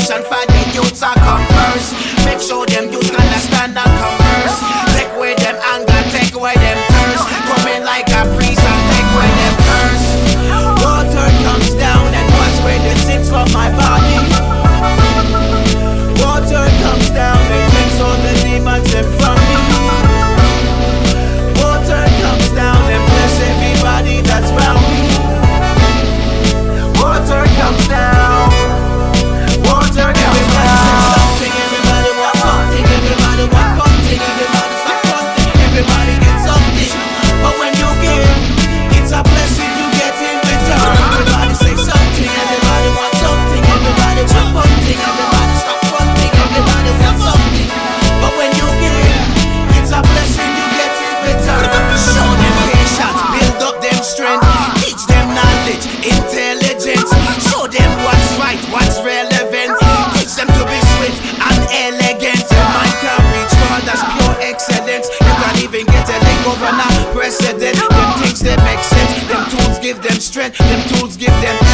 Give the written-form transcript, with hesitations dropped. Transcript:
education for the youths are come first. Make sure them youths understand and converse. Take away them anger, take away them thirst. Come in like a priest and take away them curse. Water comes down and wash away the sins from my body. Water comes down and takes all the demons in from me. Water comes down and bless everybody that's around me. Water comes down. Water comes down. Everybody wants something. Everybody wants something. Everybody stop something. Everybody gets something. But when you give, it's a blessing you get in return. Everybody say something. Everybody wants something. Everybody wants something. Everybody stop something. Everybody wants something. But when you give, it's a blessing you get in return. Show them patience, build up them strength, teach them knowledge, intelligence. Show them what's right, what's relevant. Teach them to be swift and elegant. Your mind can reach far, that's pure excellence. You can even get a leg over now, president. Them things they make sense. Them tools give them strength. Them tools give them